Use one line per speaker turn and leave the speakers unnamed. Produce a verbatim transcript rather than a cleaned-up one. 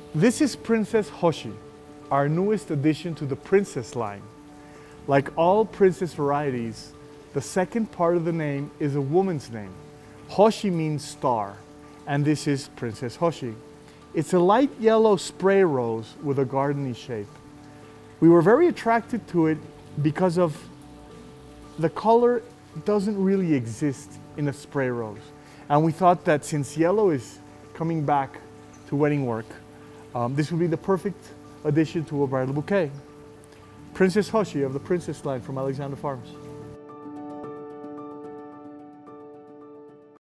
This is Princess Hoshi, our newest addition to the Princess line. Like all Princess varieties, the second part of the name is a woman's name. Hoshi means star, and this is Princess Hoshi. It's a light yellow spray rose with a gardeny shape. We were very attracted to it because of the color doesn't really exist in a spray rose. And we thought that since yellow is coming back to wedding work, um, this would be the perfect addition to a bridal bouquet. Princess Hoshi of the Princess line from Alexandra Farms.